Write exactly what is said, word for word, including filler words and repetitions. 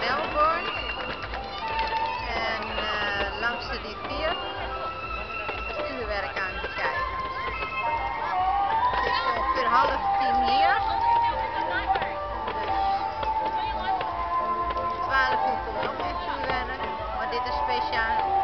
Melbourne. En uh, langs de rivier vuurwerk aan het kijken. Het is ongeveer half tien hier. Dus twaalf uur komt nog weer vuurwerk. Maar dit is speciaal